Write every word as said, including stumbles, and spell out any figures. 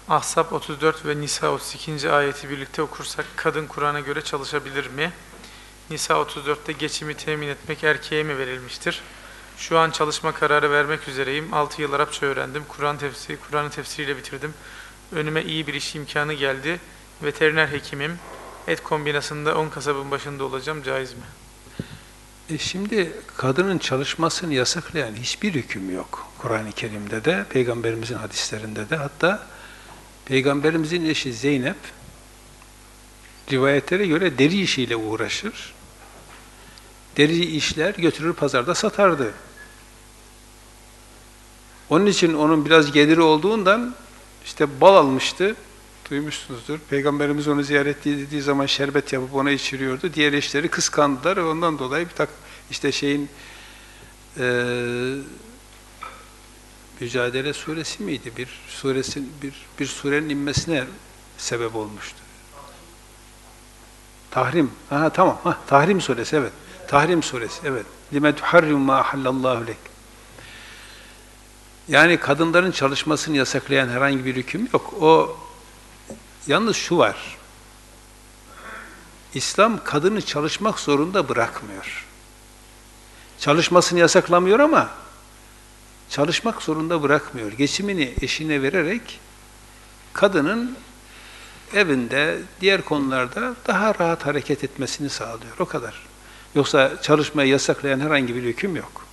Ahzab otuz dört ve Nisa otuz ikinci ayeti birlikte okursak kadın Kur'an'a göre çalışabilir mi? Nisa otuz dörtte geçimi temin etmek erkeğe mi verilmiştir? Şu an çalışma kararı vermek üzereyim. altı yıl Arapça öğrendim. Kur'an tefsiri, Kur'an'ı tefsiriyle bitirdim. Önüme iyi bir iş imkanı geldi. Veteriner hekimim. Et kombinasında on kasabın başında olacağım. Caiz mi? E şimdi kadının çalışmasını yasaklayan hiçbir hüküm yok. Kur'an-ı Kerim'de de, Peygamberimizin hadislerinde de. Hatta Peygamberimizin eşi Zeynep rivayetlere göre deri işiyle uğraşır. Deri işler götürür pazarda satardı. Onun için onun biraz geliri olduğundan işte bal almıştı. Duymuşsunuzdur. Peygamberimiz onu ziyaret ettiği zaman şerbet yapıp ona içiriyordu. Diğer eşleri kıskandılar ve ondan dolayı bir tak işte şeyin e, Mücadele suresi miydi? Bir suresin bir bir surenin inmesine sebep olmuştu. Tahrim. Ha tamam. Ha Tahrim suresi evet. Tahrim suresi evet. Lime tuharrimu ma ahallallahu lek. Yani kadınların çalışmasını yasaklayan herhangi bir hüküm yok. O yalnız şu var. İslam kadını çalışmak zorunda bırakmıyor. Çalışmasını yasaklamıyor ama çalışmak zorunda bırakmıyor. Geçimini eşine vererek kadının evinde, diğer konularda daha rahat hareket etmesini sağlıyor. O kadar. Yoksa çalışmayı yasaklayan herhangi bir hüküm yok.